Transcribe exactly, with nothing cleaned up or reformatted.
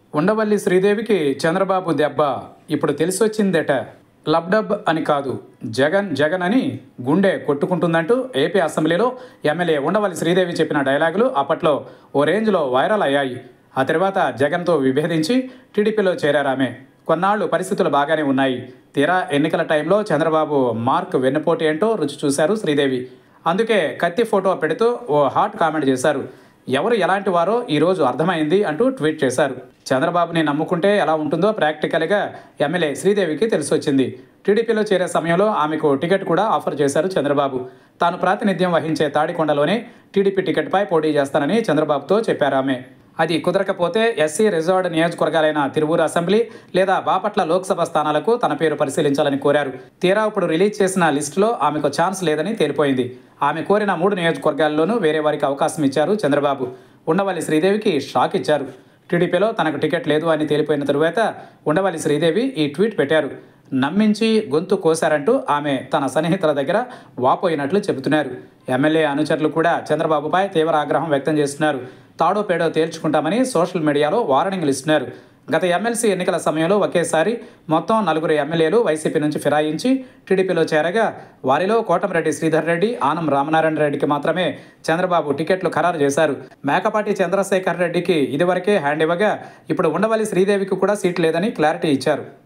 ఉండవల్లి శ్రీదేవికి చంద్రబాబు దెబ్బ ఇప్పుడు తెలిసొచ్చిందట. లబ్డబ్ అని కాదు, జగన్ జగన్ అని గుండె కొట్టుకుంటుందంటూ ఏపీ అసెంబ్లీలో ఎమ్మెల్యే ఉండవల్లి శ్రీదేవి చెప్పిన డైలాగులు అప్పట్లో ఓ రేంజ్లో వైరల్ అయ్యాయి. ఆ తర్వాత జగన్తో విభేదించి టీడీపీలో చేరారామె. కొన్నాళ్లు పరిస్థితులు బాగానే ఉన్నాయి. తీరా ఎన్నికల టైంలో చంద్రబాబు మార్క్ వెన్నుపోటు ఏంటో రుచి చూశారు శ్రీదేవి. అందుకే కత్తి ఫోటో పెడుతూ ఓ హాట్ కామెంట్ చేశారు. ఎవరు ఎలాంటి వారో ఈరోజు అర్థమైంది అంటూ ట్వీట్ చేశారు. చంద్రబాబుని నమ్ముకుంటే ఎలా ఉంటుందో ప్రాక్టికల్గా ఎమ్మెల్యే శ్రీదేవికి తెలిసొచ్చింది. టీడీపీలో చేరే సమయంలో ఆమెకు టికెట్ కూడా ఆఫర్ చేశారు చంద్రబాబు. తాను ప్రాతినిధ్యం వహించే తాడికొండలోనే టీడీపీ టికెట్పై పోటీ చేస్తానని చంద్రబాబుతో చెప్పారు ఆమె. అది కుదరకపోతే ఎస్సీ రిజర్వ్డ్ నియోజకవర్గాలైన తిరువూరు అసెంబ్లీ లేదా బాపట్ల లోక్సభ స్థానాలకు తన పేరు పరిశీలించాలని కోరారు. తీరా ఇప్పుడు రిలీజ్ చేసిన లిస్టులో ఆమెకు ఛాన్స్ లేదని తేలిపోయింది. ఆమె కోరిన మూడు నియోజకవర్గాల్లోనూ వేరే వారికి అవకాశం ఇచ్చారు చంద్రబాబు. ఉండవల్లి శ్రీదేవికి షాక్ ఇచ్చారు. టీడీపీలో తనకు టికెట్ లేదు అని తేలిపోయిన తరువాత ఉండవల్లి శ్రీదేవి ఈ ట్వీట్ పెట్టారు. నమ్మించి గొంతు కోశారంటూ ఆమె తన సన్నిహితుల దగ్గర వాపోయినట్లు చెబుతున్నారు. ఎమ్మెల్యే అనుచరులు కూడా చంద్రబాబుపై తీవ్ర ఆగ్రహం వ్యక్తం చేస్తున్నారు. తాడో పేడో తేల్చుకుంటామని సోషల్ మీడియాలో వార్నింగ్లు ఇస్తున్నారు. గత ఎమ్మెల్సీ ఎన్నికల సమయంలో ఒకేసారి మొత్తం నలుగురు ఎమ్మెల్యేలు వైసీపీ నుంచి ఫిరాయించి టీడీపీలో చేరగా వారిలో కోటమిరెడ్డి శ్రీధర్ రెడ్డి, ఆనం రామనారాయణ రెడ్డికి మాత్రమే చంద్రబాబు టికెట్లు ఖరారు చేశారు. మేకపాటి చంద్రశేఖర్ రెడ్డికి ఇదివరకే హ్యాండ్ ఇవ్వగా ఇప్పుడు ఉండవల్లి శ్రీదేవికి కూడా సీట్ లేదని క్లారిటీ ఇచ్చారు.